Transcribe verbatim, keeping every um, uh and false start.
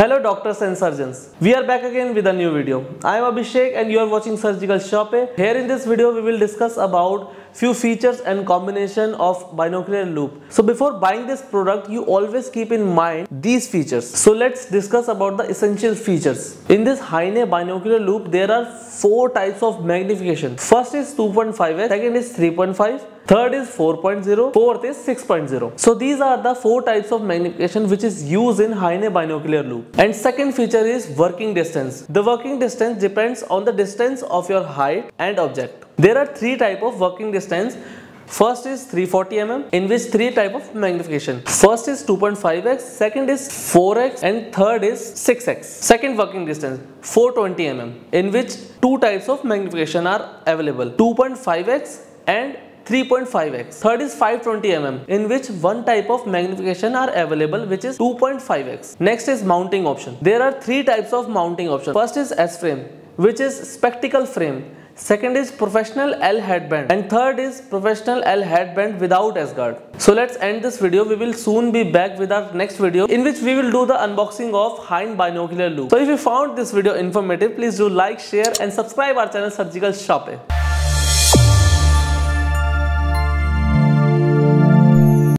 Hello doctors and surgeons. We are back again with a new video. I am Abhishek and you are watching Surgical Shoppe. Here in this video we will discuss about few features and combination of binocular loop. So before buying this product you always keep in mind these features. So let's discuss about the essential features. In this Heine binocular loop there are four types of magnification. First is two point five x, second is three point five, third is four point zero, fourth is six point zero. So these are the four types of magnification which is used in Heine binocular loop. And second feature is working distance. The working distance depends on the distance of your height and object. There are three type of working distance. First is three hundred forty millimeters in which three type of magnification. First is two point five x, second is four x and third is six x. Second working distance four hundred twenty millimeters in which two types of magnification are available, two point five x and three point five x. Third is five hundred twenty millimeters in which one type of magnification are available which is two point five x. Next is mounting option. There are three types of mounting option. First is S-frame which is spectacle frame. Second is professional L headband and third is professional L headband without S-guard. So let's end this video. We will soon be back with our next video in which we will do the unboxing of Heine binocular loop. So if you found this video informative, please do like, share and subscribe our channel Surgical Shoppe.